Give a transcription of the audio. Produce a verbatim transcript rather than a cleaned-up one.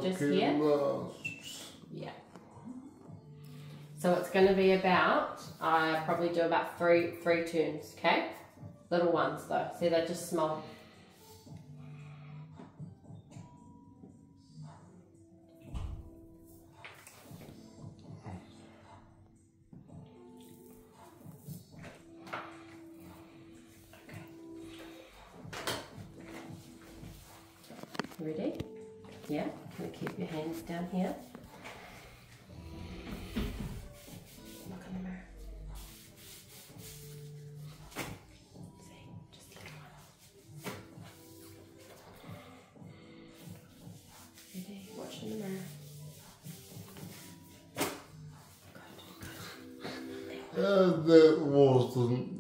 just here. Yeah. So it's going to be about, I probably do about three three turns, okay? Little ones though. See, they're just small. Ready? Yeah, can you keep your hands down here? Look in the mirror. See, just little one. Ready? Watch in the mirror. Good, good. Uh, that wasn't